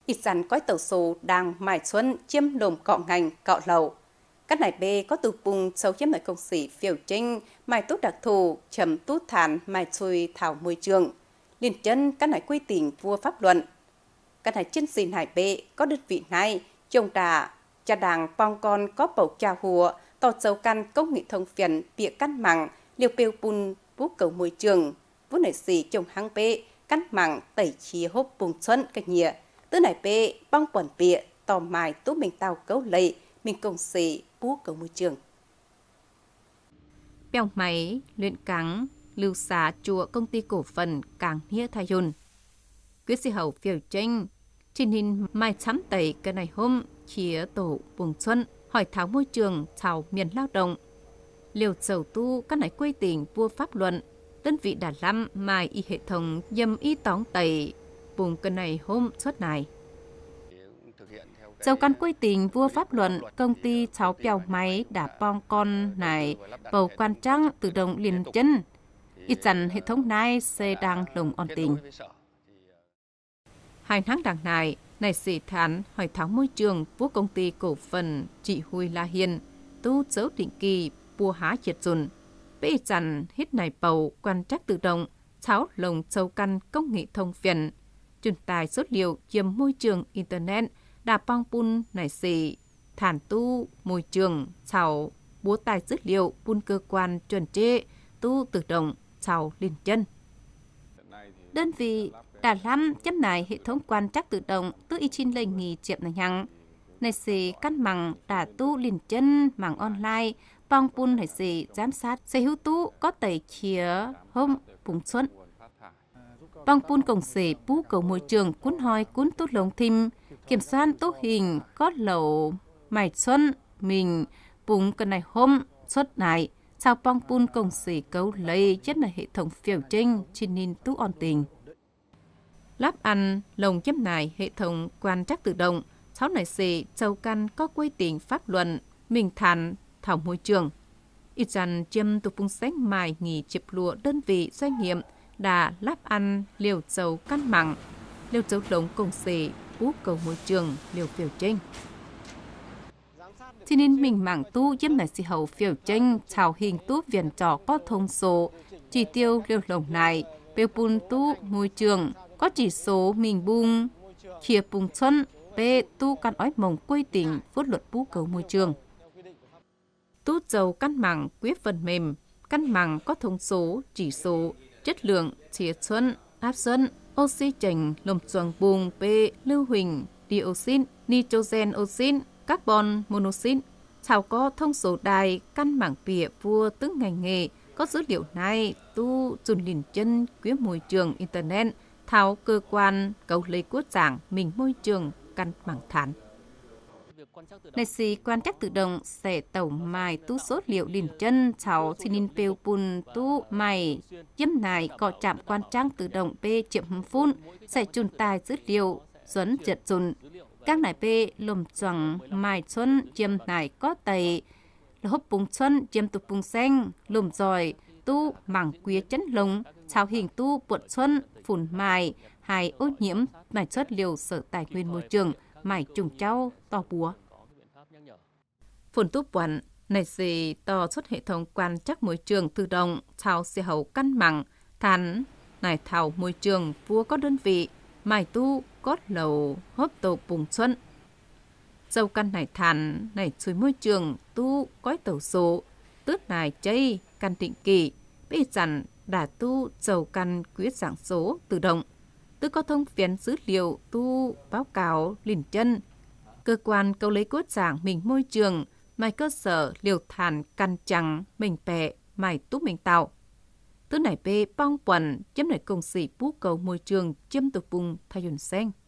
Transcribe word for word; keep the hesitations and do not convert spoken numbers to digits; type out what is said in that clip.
ít dặn cõi tàu số đang mài xuân chiêm lồm cọ ngành cọ lầu. Các này bê có từ vùng sâu chiếm nội công sĩ phiểu trinh, mài tốt đặc thù, chấm tút thản, mài xùi thảo môi trường. Liên chân các này quy tỉnh vua pháp luận. Các này chân xin hải bê có đơn vị này, chồng đà, cha đàng bong con có bầu trà hùa, tỏ dấu căn công nghệ thông phiền, bịa căn mặng, liều bêu bùn vũ cầu môi trường. Vũ này xì chồng hăng bê, căn mặng tẩy chia hốp bùng xuân cái nhịa. Tứ này bê bong quần bịa, tò mài tú mình tàu cấu lầy, mình công sĩ bú cầu môi trường. Bèo máy, luyện cáng, lưu xá chùa công ty cổ phần Cảng Hia Thái Yun. Quyết sĩ hậu phiểu tranh, trình hình mai chắm tẩy cái này hôm chia tổ buồng xuân, hỏi tháo môi trường chào miền lao động. Liều dầu tu các này quê tỉnh vua pháp luận, đơn vị đã lâm mai y hệ thống dâm y tóng tẩy buồng cái này hôm suốt này. Dầu căn quê tình vua pháp luận, công ty cháu bèo máy đã bong con này bầu quan trăng tự động liền chân. Ít dần hệ thống này sẽ đang lồng on tình. Hai tháng đằng này, này sĩ thán hỏi tháo môi trường của công ty cổ phần chị Huy La Hiền, tu dấu định kỳ bùa há triệt dùn. Với ít dần hít này bầu quan trắc tự động, cháu lồng châu căn công nghệ thông phiền, truyền tải số liệu chiếm môi trường Internet, đà bong pun nảy xì, thản tu, môi trường, chào, búa tài dữ liệu, pun cơ quan chuẩn trê, tu tự động, chào liên chân. Đơn vị đã lắm chấm này hệ thống quan trắc tự động tư y chín lệnh nghỉ chiếm này hằng. Nảy xì căn mẳng đã tu liên chân mảng online, bong pun nảy xì giám sát, xe hữu tu có tẩy chìa hôm bùng xuân. Bong pun công sĩ bú cầu môi trường cuốn hoi cuốn tốt lồng thim, kiểm soát tốt hình có lẩu mài xuân mình bùng cái này hôm suốt này sao bong pun công sĩ cấu lấy chất là hệ thống phiểu trinh trên nín tú on tình. Lắp ăn lồng chấm này hệ thống quan trắc tự động sáu này xì châu căn có quy định pháp luận mình thản thảo môi trường. Ít dần chiêm tục phung sách mài nghỉ chịp lụa đơn vị doanh nghiệp đã lắp ăn liều dầu căn mặn, liều dầu đống công sĩ bú cầu môi trường liều phiểu trinh. Cho nên mình mảng tu giúp này sĩ hậu phiểu trinh chào hình tu viền trò có thông số, chỉ tiêu liều lồng này, bêu bùn tu môi trường, có chỉ số mình bung, chia bùng xuân, bê tu căn ói mồng quy tỉnh phút luật bú cầu môi trường. Tu dầu căn mảng quyết phần mềm, căn mảng có thông số, chỉ số, chất lượng, chia xuân, áp xuân, oxy chành, lồng xoàng bùng, P, lưu huỳnh, dioxin, nitrogen oxin, carbon monoxide. Chào có thông số đài, căn mảng bìa vua tức ngành nghề, có dữ liệu này, tu dùn liền chân, quyết môi trường Internet, tháo cơ quan, cầu lấy quốc giảng, mình môi trường, căn mảng thán. Này xì quan trắc tự động sẽ tàu mài tu số liệu liền chân cháu xin in bêu bùn tu mài dâm này có chạm quan trắc tự động p chiếm phun sẽ truyền tải dữ liệu dẫn giật dùn các này p lùm choàng mài xuân chiếm này có tầy hốp bùng xuân chiếm tục bùng xanh lùm giỏi tu mảng quý chấn lồng cháu hình tu bột xuân phun mài hai ô nhiễm mài xuất liều sở tài nguyên môi trường mài trùng trao to búa. Phun túp quẩn, này gì to xuất hệ thống quan trắc môi trường tự động, thảo xe hậu căn mặn, thán, này thảo môi trường vua có đơn vị, mài tu, cốt lầu, hốp tổ bùng xuân. Dầu căn này thán, này suối môi trường, tu, cõi tàu số, tước này chây, căn định kỳ, bây dặn, đã tu, dầu căn quyết dạng số tự động. Tư có thông phiến dữ liệu, tu, báo cáo, liền chân. Cơ quan câu lấy cốt giảng mình môi trường, mài cơ sở liều thản căn trắng, mình bẹ, mài túc mình tạo. Thứ này bê bong quần, chấm này công sĩ bú cầu môi trường, chấm tục vùng thay dùn xanh.